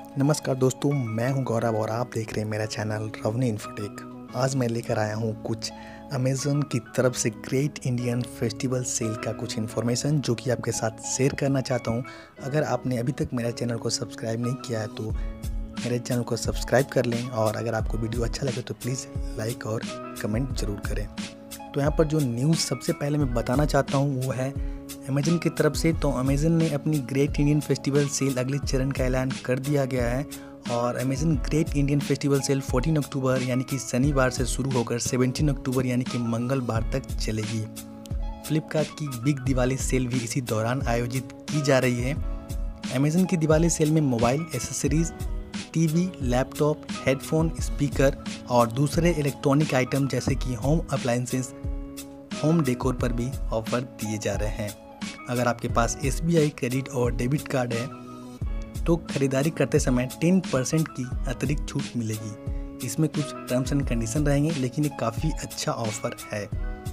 नमस्कार दोस्तों, मैं हूं गौरव और आप देख रहे हैं मेरा चैनल रवने इन्फोटेक। आज मैं लेकर आया हूं कुछ अमेज़न की तरफ से ग्रेट इंडियन फेस्टिवल सेल का कुछ इन्फॉर्मेशन जो कि आपके साथ शेयर करना चाहता हूं। अगर आपने अभी तक मेरा चैनल को सब्सक्राइब नहीं किया है तो मेरे चैनल को सब्सक्राइब कर लें, और अगर आपको वीडियो अच्छा लगे तो प्लीज़ लाइक और कमेंट ज़रूर करें। तो यहाँ पर जो न्यूज़ सबसे पहले मैं बताना चाहता हूँ वो है अमेज़न की तरफ से। तो अमेज़न ने अपनी ग्रेट इंडियन फेस्टिवल सेल अगले चरण का ऐलान कर दिया गया है, और Amazon Great Indian Festival Sale 14 October यानी कि शनिवार से शुरू होकर 17 अक्टूबर यानी कि मंगलवार तक चलेगी। फ्लिपकार्ट की बिग दिवाली सेल भी इसी दौरान आयोजित की जा रही है। अमेज़न की दिवाली सेल में mobile, accessories, TV, laptop, headphone, speaker और दूसरे इलेक्ट्रॉनिक आइटम जैसे कि होम अप्लायंसेस, होम डेकोर पर भी ऑफर दिए जा रहे हैं। अगर आपके पास SBI क्रेडिट और डेबिट कार्ड है तो खरीदारी करते समय 10% की अतिरिक्त छूट मिलेगी। इसमें कुछ टर्म्स एंड कंडीशन रहेंगे, लेकिन ये काफ़ी अच्छा ऑफर है।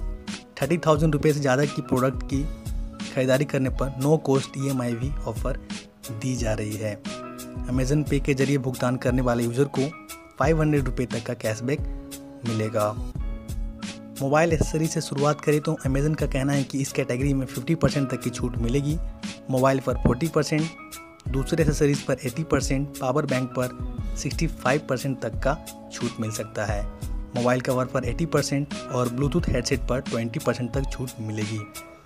30,000 रुपये से ज़्यादा की प्रोडक्ट की खरीदारी करने पर नो कॉस्ट EMI भी ऑफर दी जा रही है। अमेज़न पे के जरिए भुगतान करने वाले यूज़र को 500 रुपये तक का कैशबैक मिलेगा। मोबाइल एसेसरी से शुरुआत करें तो अमेज़न का कहना है कि इस कैटेगरी में 50% तक की छूट मिलेगी। मोबाइल पर 40%, दूसरे एसेसरीज पर 80%, पावर बैंक पर 65% तक का छूट मिल सकता है। मोबाइल कवर पर 80% और ब्लूटूथ हेडसेट पर 20% तक छूट मिलेगी।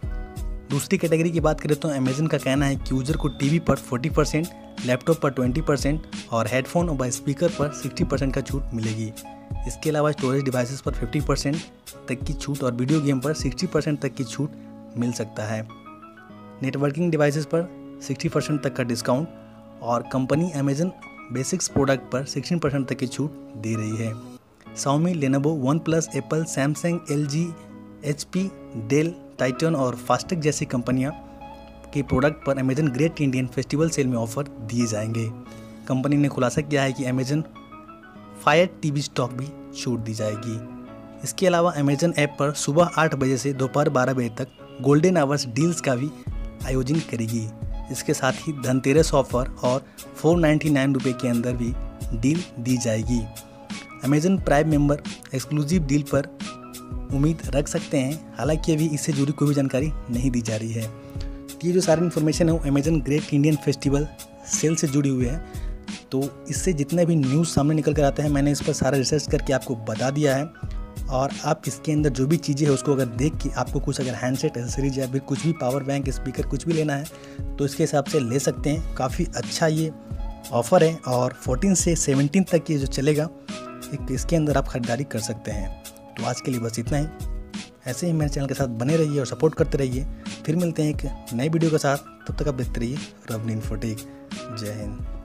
दूसरी कैटेगरी की बात करें तो अमेज़न का कहना है कि यूज़र को टीवी पर 40%, लैपटॉप पर 20% और हेडफोन और स्पीकर पर 60% का छूट मिलेगी। इसके अलावा स्टोरेज डिवाइसेस पर 50% तक की छूट और वीडियो गेम पर 60% तक की छूट मिल सकता है। नेटवर्किंग डिवाइसेस पर 60% तक का डिस्काउंट, और कंपनी अमेज़न बेसिक्स प्रोडक्ट पर 16% तक की छूट दे रही है। Xiaomi, Lenovo, OnePlus, Apple, Samsung, LG, HP, Dell, Titan और फास्टेक जैसी कंपनियां के प्रोडक्ट पर Amazon Great Indian Festival Sale में ऑफर दिए जाएंगे। कंपनी ने खुलासा किया है कि अमेज़न फायर टीवी स्टॉक भी छूट दी जाएगी। इसके अलावा अमेज़न ऐप पर सुबह 8 बजे से दोपहर 12 बजे तक गोल्डन आवर्स डील्स का भी आयोजन करेगी। इसके साथ ही धनतेरस ऑफर और 499 रुपये के अंदर भी डील दी जाएगी। Amazon Prime member exclusive deal पर उम्मीद रख सकते हैं, हालांकि अभी इससे जुड़ी कोई भी जानकारी नहीं दी जा रही है। तो ये जो सारी इन्फॉर्मेशन है वो Amazon Great Indian Festival Sale से जुड़ी हुई है। तो इससे जितने भी न्यूज़ सामने निकल कर आते हैं मैंने इस पर सारा रिसर्च करके आपको बता दिया है, और आप इसके अंदर जो भी चीज़ें हैं उसको अगर देख के आपको कुछ अगर हैंडसेट, एसेसरीज या फिर कुछ भी पावर बैंक, स्पीकर कुछ भी लेना है तो इसके हिसाब से ले सकते हैं। काफ़ी अच्छा ये ऑफ़र है, और 14 से 17 तक ये जो चलेगा इसके अंदर आप खरीदारी कर सकते हैं। तो आज के लिए बस इतना ही। ऐसे ही मेरे चैनल के साथ बने रहिए और सपोर्ट करते रहिए। फिर मिलते हैं एक नई वीडियो के साथ, तब तक आप देखते रहिए रवने इन्फोटेक। जय हिंद।